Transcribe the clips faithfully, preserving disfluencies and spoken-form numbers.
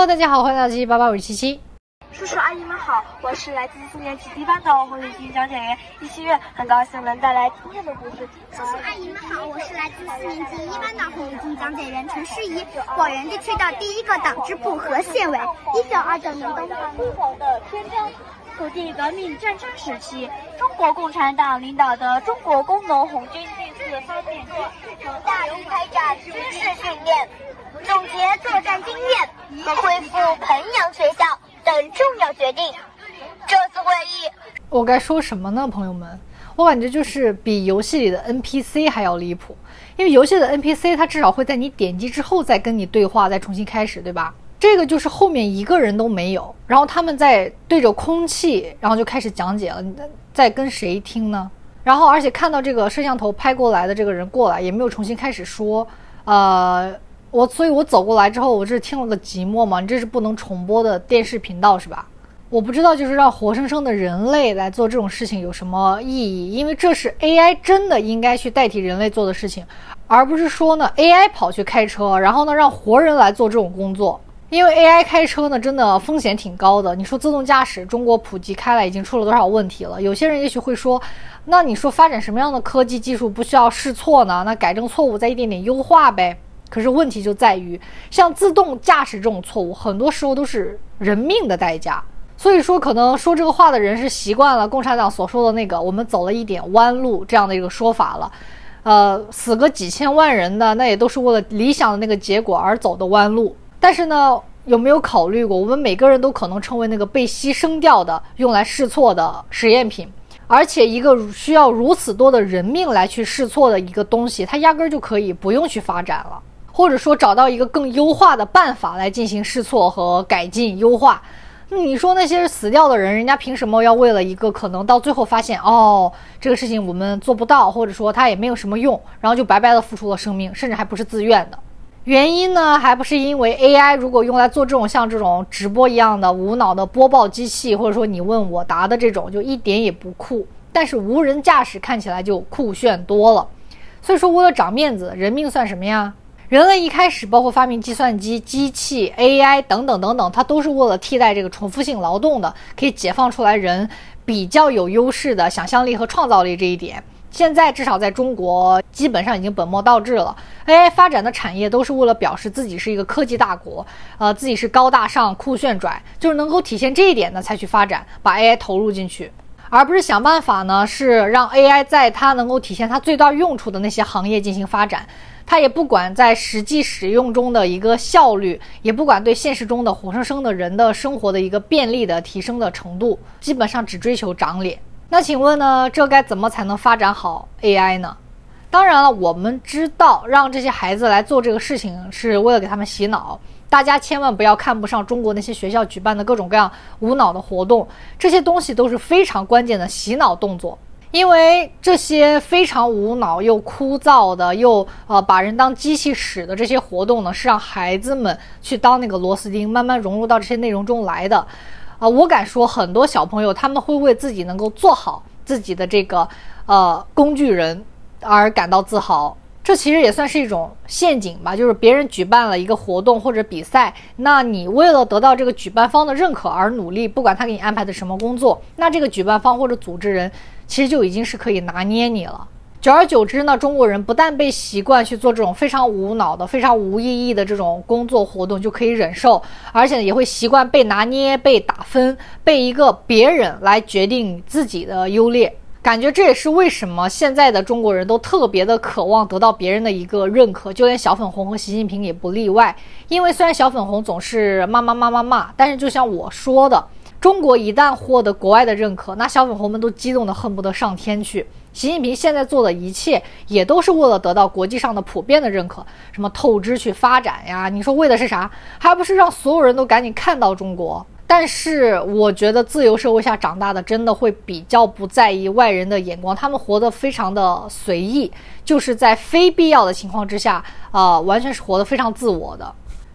Hello， 大家好，欢迎来到七七八八，我是七七。 叔叔阿姨们好，我是来自四年级一班的红领巾讲解员易希月，很高兴能带来今天的故事。 叔叔阿姨们好，我是来自四年级一班的红领巾讲解员陈诗怡，广元地区的第一个党支部和县委，一九二九年东方辉煌的篇章。土地革命战争时期，中国共产党领导的中国工农红军第四方面军大力开展军事训练，总结作战经验和恢复彭阳学校等重要决定。这次会议， 我该说什么呢，朋友们？我感觉就是比游戏里的 N P C 还要离谱，因为游戏的 N P C 它至少会在你点击之后再跟你对话，再重新开始，对吧？这个就是后面一个人都没有，然后他们在对着空气，然后就开始讲解了，你在跟谁听呢？然后而且看到这个摄像头拍过来的这个人过来，也没有重新开始说，呃，我所以我走过来之后，我这是听了个寂寞嘛，你这是不能重播的电视频道是吧？我不知道就是让活生生的人类来做这种事情有什么意义，因为这是 A I 真的应该去代替人类做的事情，而不是说呢 A I 跑去开车，然后呢让活人来做这种工作。因为 A I 开车呢，真的风险挺高的。你说自动驾驶，中国普及开来已经出了多少问题了？有些人也许会说，那你说发展什么样的科技技术不需要试错呢？那改正错误再一点点优化呗。可是问题就在于，像自动驾驶这种错误，很多时候都是人命的代价。所以说，可能说这个话的人是习惯了共产党所说的那个"我们走了一点弯路"这样的一个说法了。呃，死个几千万人的，那也都是为了理想的那个结果而走的弯路。但是呢，有没有考虑过，我们每个人都可能成为那个被牺牲掉的、用来试错的实验品？而且一个需要如此多的人命来去试错的一个东西，它压根儿就可以不用去发展了，或者说找到一个更优化的办法来进行试错和改进优化。你说那些死掉的人，人家凭什么要为了一个可能到最后发现哦这个事情我们做不到，或者说它也没有什么用，然后就白白的付出了生命，甚至还不是自愿的？原因呢，还不是因为 A I 如果用来做这种像这种直播一样的无脑的播报机器，或者说你问我答的这种，就一点也不酷。但是无人驾驶看起来就酷炫多了。所以说为了长面子，人命算什么呀？人类一开始包括发明计算机、机器、A I 等等等等，它都是为了替代这个重复性劳动的，可以解放出来人比较有优势的想象力和创造力这一点。现在至少在中国基本上已经本末倒置了。 A I 发展的产业都是为了表示自己是一个科技大国，呃，自己是高大上酷炫拽，就是能够体现这一点呢才去发展，把 A I 投入进去，而不是想办法呢是让 A I 在它能够体现它最大用处的那些行业进行发展。它也不管在实际使用中的一个效率，也不管对现实中的活生生的人的生活的一个便利的提升的程度，基本上只追求长脸。那请问呢，这该怎么才能发展好 A I 呢？当然了，我们知道让这些孩子来做这个事情是为了给他们洗脑，大家千万不要看不上中国那些学校举办的各种各样无脑的活动，这些东西都是非常关键的洗脑动作。因为这些非常无脑又枯燥的又呃把人当机器使的这些活动呢，是让孩子们去当那个螺丝钉，慢慢融入到这些内容中来的。啊、呃，我敢说，很多小朋友他们会为自己能够做好自己的这个呃工具人而感到自豪。这其实也算是一种陷阱吧，就是别人举办了一个活动或者比赛，那你为了得到这个举办方的认可而努力，不管他给你安排的什么工作，那这个举办方或者组织人其实就已经是可以拿捏你了。久而久之呢，中国人不但被习惯去做这种非常无脑的、非常无意义的这种工作活动就可以忍受，而且也会习惯被拿捏、被打分、被一个别人来决定自己的优劣。感觉这也是为什么现在的中国人都特别的渴望得到别人的一个认可，就连小粉红和习近平也不例外。因为虽然小粉红总是骂骂骂骂骂，但是就像我说的，中国一旦获得国外的认可，那小粉红们都激动的恨不得上天去。习近平现在做的一切也都是为了得到国际上的普遍的认可，什么透支去发展呀，你说为的是啥？还不是让所有人都赶紧看到中国。但是我觉得自由社会下长大的真的会比较不在意外人的眼光，他们活得非常的随意，就是在非必要的情况之下呃，完全是活得非常自我的。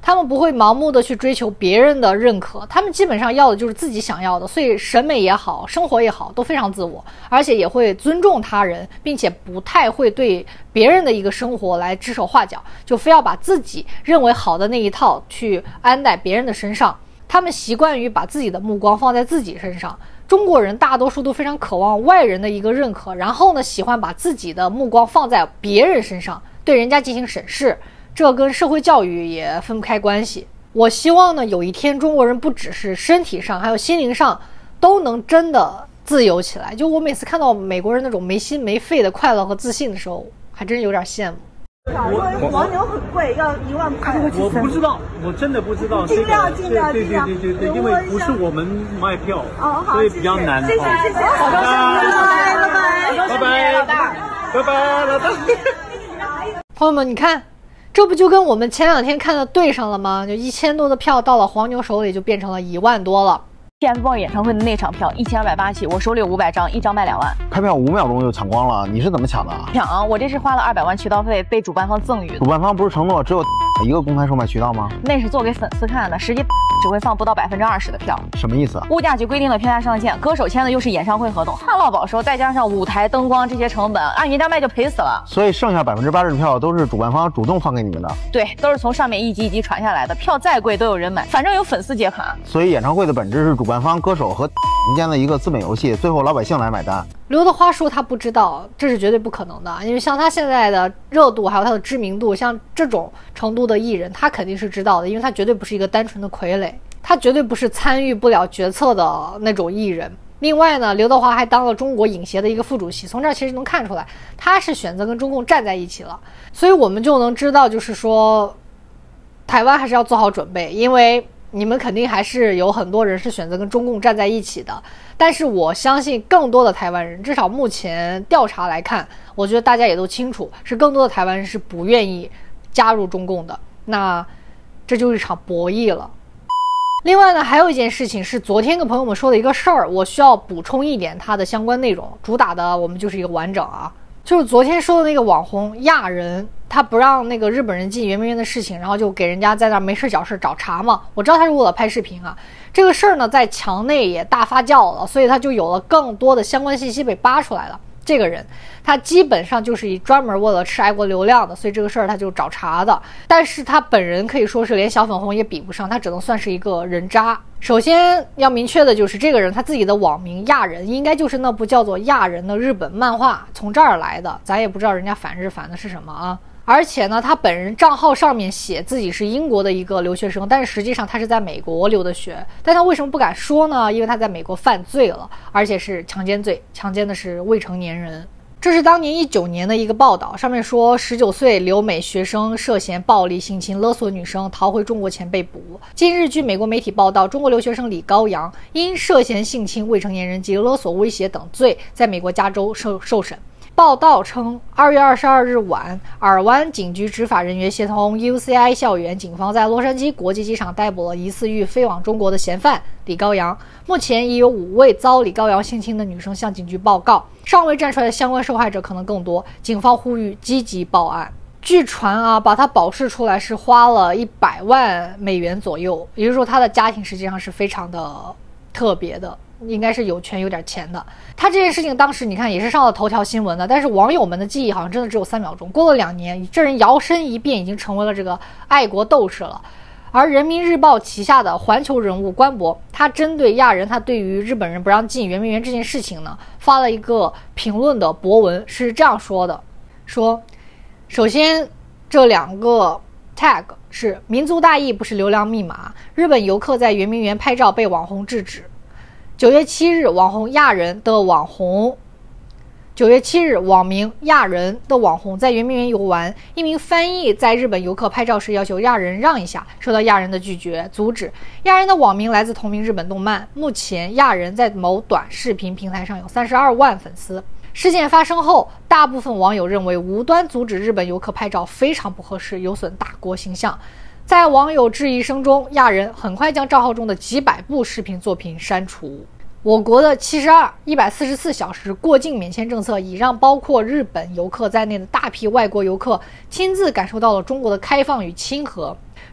他们不会盲目的去追求别人的认可，他们基本上要的就是自己想要的，所以审美也好，生活也好，都非常自我，而且也会尊重他人，并且不太会对别人的一个生活来指手画脚，就非要把自己认为好的那一套去安在别人的身上。他们习惯于把自己的目光放在自己身上。中国人大多数都非常渴望外人的一个认可，然后呢，喜欢把自己的目光放在别人身上，对人家进行审视。这跟社会教育也分不开关系。我希望呢，有一天中国人不只是身体上，还有心灵上都能真的自由起来。就我每次看到美国人那种没心没肺的快乐和自信的时候，还真有点羡慕。 我黄牛很贵，要一万块。 我不知道，我真的不知道。 尽量尽量对尽量。 对对对对，因为不是我们卖票， 哦好， 所以比较难。 谢谢谢谢，好高兴，拜拜拜拜老大，拜拜老大。 朋友们，你看。这不就跟我们前两天看的对上了吗？就一千多的票到了黄牛手里，就变成了一万多了。 T F BOYS 演唱会的那场票一千二百八起，我手里有五百张，一张卖两万。 开票五秒钟就抢光了，你是怎么抢的？ 抢！我这是花了二百万渠道费，被主办方赠予。 主办方不是承诺只有一个公开售卖渠道吗？ 那是做给粉丝看的，实际只会放不到百分之二十的票。 什么意思？ 物价局规定了票价上限，歌手签的又是演唱会合同，旱涝保收，再加上舞台灯光这些成本，按人家卖就赔死了。 所以剩下百分之八十的票都是主办方主动放给你们的。 对，都是从上面一级一级传下来的，票再贵都有人买，反正有粉丝结卡。 所以演唱会的本质是主办方、歌手和民间的一个资本游戏，最后老百姓来买单。 刘德华说他不知道，这是绝对不可能的，因为像他现在的热度还有他的知名度，像这种程度的艺人，他肯定是知道的，因为他绝对不是一个单纯的傀儡，他绝对不是参与不了决策的那种艺人。另外呢，刘德华还当了中国影协的一个副主席，从这儿其实能看出来，他是选择跟中共站在一起了，所以我们就能知道，就是说，台湾还是要做好准备，因为你们肯定还是有很多人是选择跟中共站在一起的，但是我相信更多的台湾人，至少目前调查来看，我觉得大家也都清楚，是更多的台湾人是不愿意加入中共的。那这就是一场博弈了。另外呢，还有一件事情是昨天跟朋友们说的一个事儿，我需要补充一点它的相关内容，主打的我们就是一个完整啊。就是昨天说的那个网红亚人，他不让那个日本人进圆明园的事情，然后就给人家在那没事找事找茬嘛。我知道他是为了拍视频啊，这个事儿呢在墙内也大发酵了，所以他就有了更多的相关信息被扒出来了。这个人他基本上就是以专门为了吃爱国流量的，所以这个事儿他就找茬的。但是他本人可以说是连小粉红也比不上，他只能算是一个人渣。首先要明确的就是这个人他自己的网名亚人应该就是那部叫做亚人的日本漫画从这儿来的，咱也不知道人家反日反的是什么啊。而且呢，他本人账号上面写自己是英国的一个留学生，但是实际上他是在美国留的学。但他为什么不敢说呢？因为他在美国犯罪了，而且是强奸罪，强奸的是未成年人。这是当年一九年的一个报道，上面说十九岁留美学生涉嫌暴力性侵勒索女生，逃回中国前被捕。近日，据美国媒体报道，中国留学生李高阳因涉嫌性侵未成年人及勒索威胁等罪，在美国加州受受审。报道称，二月二十二日晚，尔湾警局执法人员协同 U C I 校园警方在洛杉矶国际机场逮捕了疑似欲飞往中国的嫌犯李高阳。目前已有五位遭李高阳性侵的女生向警局报告，尚未站出来的相关受害者可能更多，警方呼吁积极报案。据传啊，把他保释出来是花了一百万美元左右，也就是说他的家庭实际上是非常的特别的，应该是有权有点钱的。他这件事情当时你看也是上了头条新闻的，但是网友们的记忆好像真的只有三秒钟。过了两年，这人摇身一变已经成为了这个爱国斗士了。而人民日报旗下的环球人物关博，他针对亚人他对于日本人不让进圆明园这件事情呢，发了一个评论的博文，是这样说的：说首先这两个 tag 是民族大义不是流量密码，日本游客在圆明园拍照被网红制止。九月七日，网红亚人的网红九月七日，网名亚人的网红在圆明园游玩，一名翻译在日本游客拍照时要求亚人让一下，受到亚人的拒绝阻止。亚人的网名来自同名日本动漫，目前亚人在某短视频平台上有三十二万粉丝。事件发生后，大部分网友认为无端阻止日本游客拍照非常不合适，有损大国形象。在网友质疑声中，亚人很快将账号中的几百部视频作品删除。我国的七十二、一百四十四小时过境免签政策已让包括日本游客在内的大批外国游客亲自感受到了中国的开放与亲和。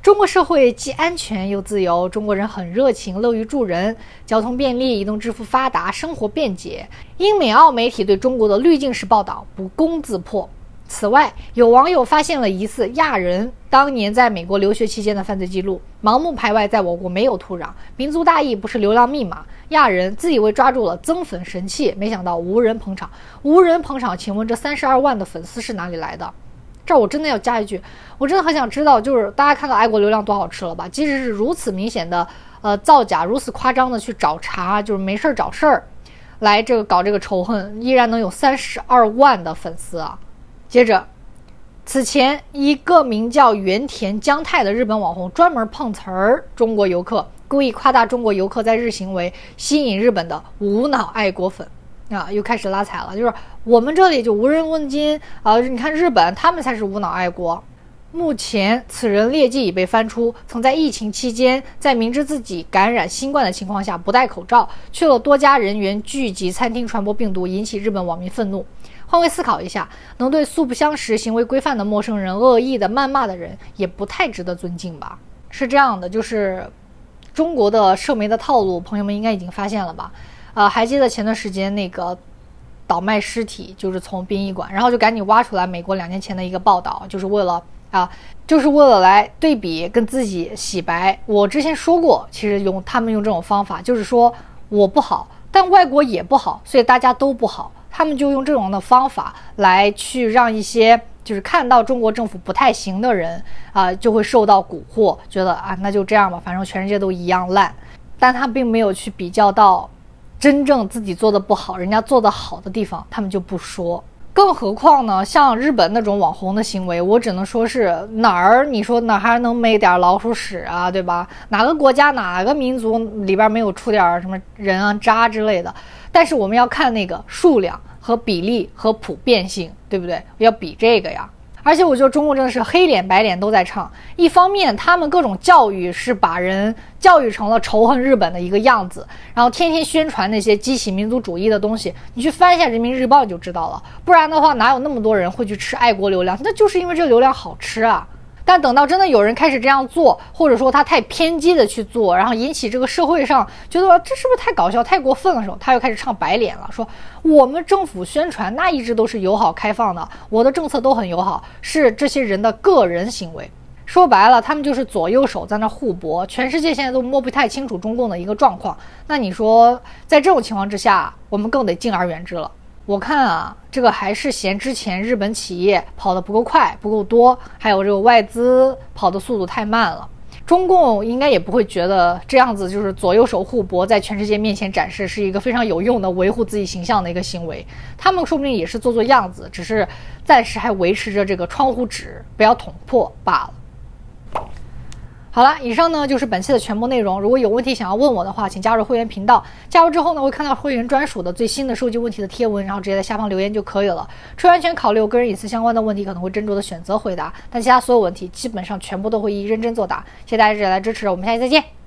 中国社会既安全又自由，中国人很热情，乐于助人，交通便利，移动支付发达，生活便捷。英美澳媒体对中国的滤镜式报道不攻自破。此外，有网友发现了疑似亚人当年在美国留学期间的犯罪记录，盲目排外在我国没有土壤，民族大义不是流量密码。亚人自以为抓住了增粉神器，没想到无人捧场。无人捧场，请问这三十二万的粉丝是哪里来的？这儿我真的要加一句，我真的很想知道，就是大家看到爱国流量多好吃了吧？即使是如此明显的呃造假，如此夸张的去找茬，就是没事找事儿，来这个搞这个仇恨，依然能有三十二万的粉丝啊！接着，此前一个名叫原田将太的日本网红专门碰瓷儿中国游客，故意夸大中国游客在日行为，吸引日本的无脑爱国粉啊，又开始拉踩了。就是我们这里就无人问津啊，你看日本他们才是无脑爱国。目前此人劣迹已被翻出，曾在疫情期间，在明知自己感染新冠的情况下不戴口罩，去了多家人员聚集餐厅传播病毒，引起日本网民愤怒。换位思考一下，能对素不相识、行为规范的陌生人恶意的谩骂的人，也不太值得尊敬吧？是这样的，就是中国的社媒的套路，朋友们应该已经发现了吧？呃，还记得前段时间那个倒卖尸体，就是从殡仪馆，然后就赶紧挖出来美国两年前的一个报道，就是为了啊，就是为了来对比跟自己洗白。我之前说过，其实用他们用这种方法，就是说我不好，但外国也不好，所以大家都不好。他们就用这种的方法来去让一些就是看到中国政府不太行的人啊、呃，就会受到蛊惑，觉得啊那就这样吧，反正全世界都一样烂。但他并没有去比较到真正自己做的不好，人家做的好的地方，他们就不说。更何况呢，像日本那种网红的行为，我只能说是哪儿你说哪还能没点老鼠屎啊，对吧？哪个国家哪个民族里边没有出点什么人啊渣之类的？但是我们要看那个数量和比例和普遍性，对不对？要比这个呀。而且我觉得中国真的是黑脸白脸都在唱。一方面他们各种教育是把人教育成了仇恨日本的一个样子，然后天天宣传那些激起民族主义的东西，你去翻一下人民日报就知道了。不然的话哪有那么多人会去吃爱国流量？那就是因为这流量好吃啊。但等到真的有人开始这样做，或者说他太偏激的去做，然后引起这个社会上觉得这是不是太搞笑太过分的时候，他又开始唱白脸了，说我们政府宣传那一直都是友好开放的，我的政策都很友好，是这些人的个人行为。说白了他们就是左右手在那互搏，全世界现在都摸不太清楚中共的一个状况。那你说在这种情况之下，我们更得敬而远之了。我看啊，这个还是嫌之前日本企业跑得不够快不够多，还有这个外资跑的速度太慢了。中共应该也不会觉得这样子就是左右手互搏在全世界面前展示是一个非常有用的维护自己形象的一个行为，他们说不定也是做做样子，只是暂时还维持着这个窗户纸不要捅破罢了。好了，以上呢就是本期的全部内容。如果有问题想要问我的话，请加入会员频道。加入之后呢，会看到会员专属的最新的收集问题的贴文，然后直接在下方留言就可以了。出于安全考虑，我个人隐私相关的问题可能会斟酌的选择回答，但其他所有问题基本上全部都会一一认真作答。谢谢大家一直以来支持，我们下期再见。